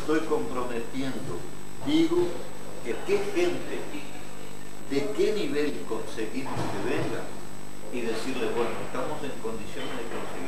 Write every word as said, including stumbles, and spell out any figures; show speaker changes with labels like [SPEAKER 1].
[SPEAKER 1] estoy comprometiendo, digo que qué gente, de qué nivel conseguimos que venga y decirle, bueno, estamos en condiciones de conseguir